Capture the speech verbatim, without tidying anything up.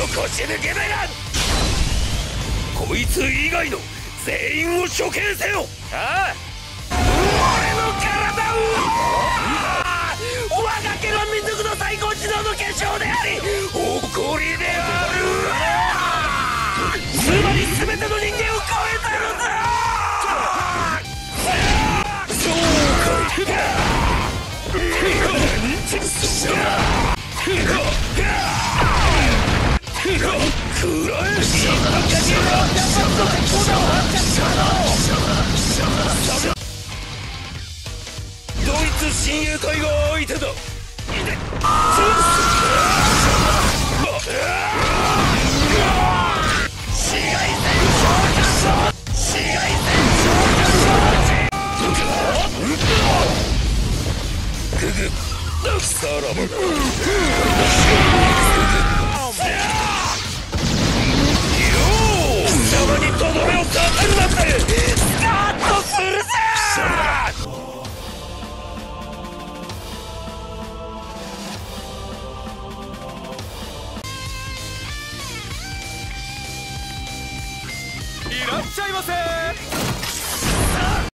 腰抜けだが、こいつ以外の全員を処刑せよ。ああ、俺の体を、我が家は民族の最高知能の結晶であり誇りである。つまり全ての人間を超えたのだ。そうか。ドイツ親衛隊が相手だ。さらば貴様にとどめを刺せるなんてスカーッとするぜ。いらっしゃいませ。